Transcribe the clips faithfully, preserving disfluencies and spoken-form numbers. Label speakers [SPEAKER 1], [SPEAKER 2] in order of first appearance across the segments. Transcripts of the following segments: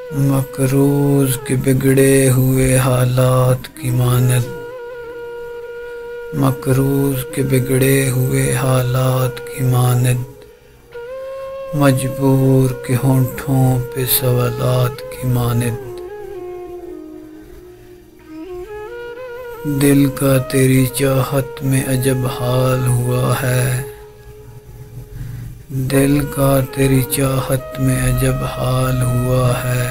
[SPEAKER 1] مقروض کے بگڑے ہوئے حالات کی مانند، مقروض کے بگڑے ہوئے حالات کی مانند، مجبور کے ہونٹوں پہ سوالات کی مانند، دل کا تیری چاہت میں عجب حال ہوا ہے، دل کا تیری چاہت میں عجب حال ہوا ہے،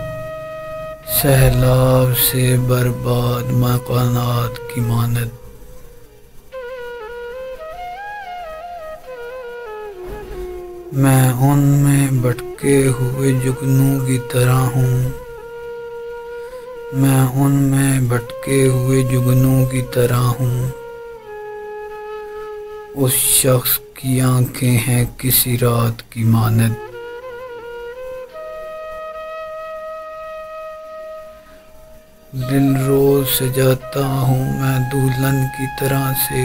[SPEAKER 1] سیلاب سے برباد مکانات کی مانند۔ میں ان میں بھٹکے ہوئے جگنوں کی طرح ہوں، میں ان میں بھٹکے ہوئے جگنوں کی طرح ہوں، اس شخص کی آنکھیں ہیں کسی رات کی مانند۔ دل روز سجاتا ہوں میں دلہن کی طرح سے،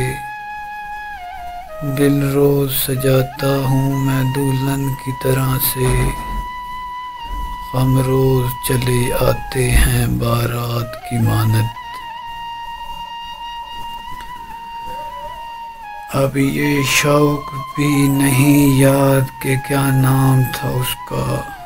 [SPEAKER 1] دل روز سجاتا ہوں میں دلہن کی طرح سے، غم روز چلے آتے ہیں بارات کی مانند۔ اب یہ شوق بھی نہیں یاد کہ کیا نام تھا اس کا،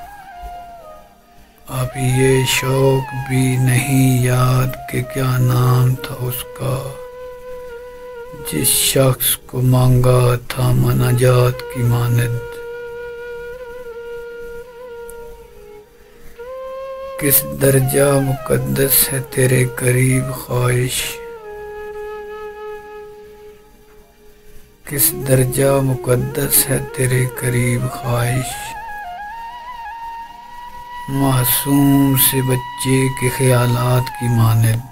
[SPEAKER 1] اب یہ شوق بھی نہیں یاد کہ کیا نام تھا اس کا، جس شخص کو مانگا تھا مناجات کی مانند۔ کس درجہ مقدس ہے تیرے قریب خواہش، کس درجہ مقدس ہے تیرے قریب خواہش، معصوم سے بچے کے خیالات کی مانند۔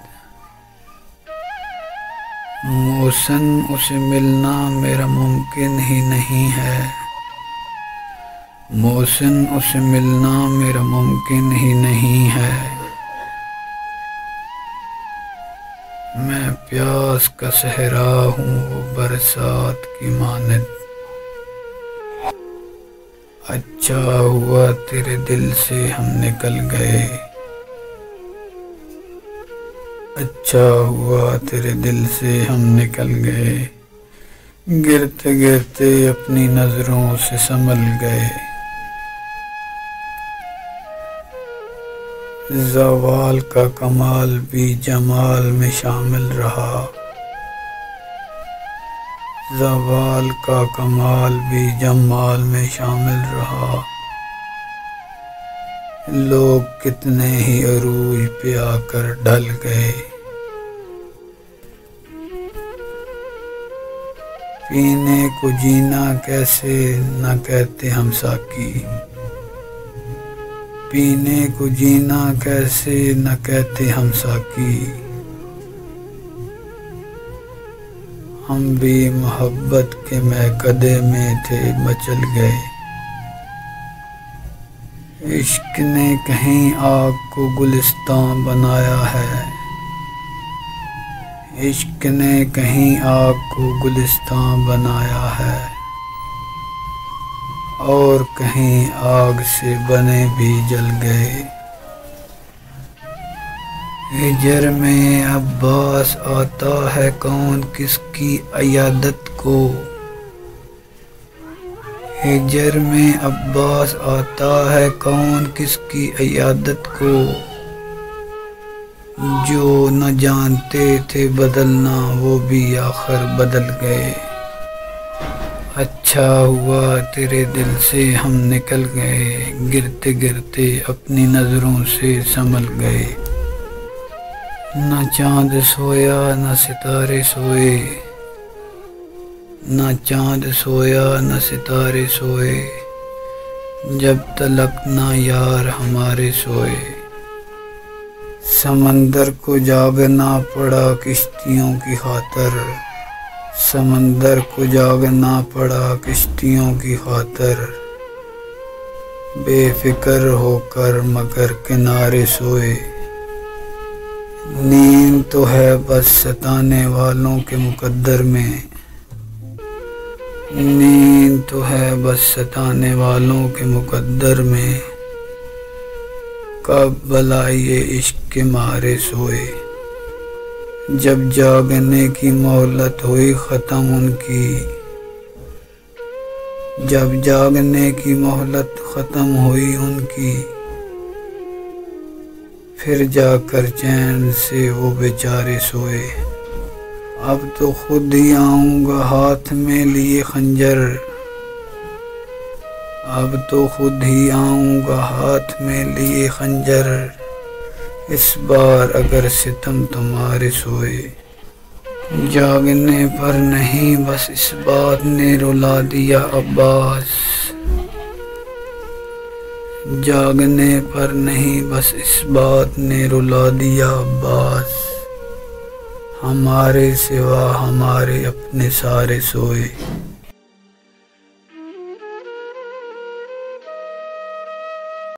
[SPEAKER 1] محسن اسے ملنا میرا ممکن ہی نہیں ہے، محسن اسے ملنا میرا ممکن ہی نہیں ہے، میں پیاس کا صحرا ہوں وہ برسات کی مانند۔ اچھا ہوا تیرے دل سے ہم نکل گئے، اچھا ہوا تیرے دل سے ہم نکل گئے، گرتے گرتے اپنی نظروں سے سنبھل گئے، زوال کا کمال بھی جمال میں شامل رہا، زوال کا کمال بھی جمال میں شامل رہا، لوگ کتنے ہی عروج پہ آ کر ڈھل گئے، پینے کو جینا کیسے نہ کہتے ہم ساقی، پینے کو جینا کیسے نہ کہتے ہم ساقی، ہم بھی محبت کے میکدے میں تھے مچل گئے، عشق نے کہیں آگ کو گلستان بنایا ہے، عشق نے کہیں آگ کو گلستان بنایا ہے، اور کہیں آگ سے بنے بھی جل گئے، ہجر میں عباس آتا ہے کون کس کی عیادت کو، ہجر میں عباس آتا ہے کون کس کی عیادت کو، جو نہ جانتے تھے بدلنا وہ بھی آخر بدل گئے، اچھا ہوا تیرے دل سے ہم نکل گئے، گرتے گرتے اپنی نظروں سے سنبھل گئے، نہ چاند سویا نہ ستارے سوئے، نہ چاند سویا نہ ستارے سوئے، جب تلک نہ یار ہمارے سوئے، سمندر کو جاگنا پڑا کشتیوں کی خاطر، سمندر کو جاگنا پڑا کشتیوں کی خاطر، بے فکر ہو کر مگر کنارے سوئے، نیند تو ہے بس ستانے والوں کے مقدر میں، نیند تو ہے بس ستانے والوں کے مقدر میں، کب بلائے عشق کے مارے سوئے، جب جاگنے کی مہلت ہوئی ختم ان کی، جب جاگنے کی مہلت ختم ہوئی ان کی، پھر جا کر چین سے وہ بیچارے سوئے۔ اب تو خود ہی آؤں گا ہاتھ میں لیے خنجر، اب تو خود ہی آؤں گا ہاتھ میں لیے خنجر، اس بار اگر ستم تمہارے سوئے۔ جاگنے پر نہیں بس اس بات نے رلا دیا عباس، جاگنے پر نہیں بس اس بات نے رلا دیا عباس، ہمارے سوا ہمارے اپنے سارے سوئے۔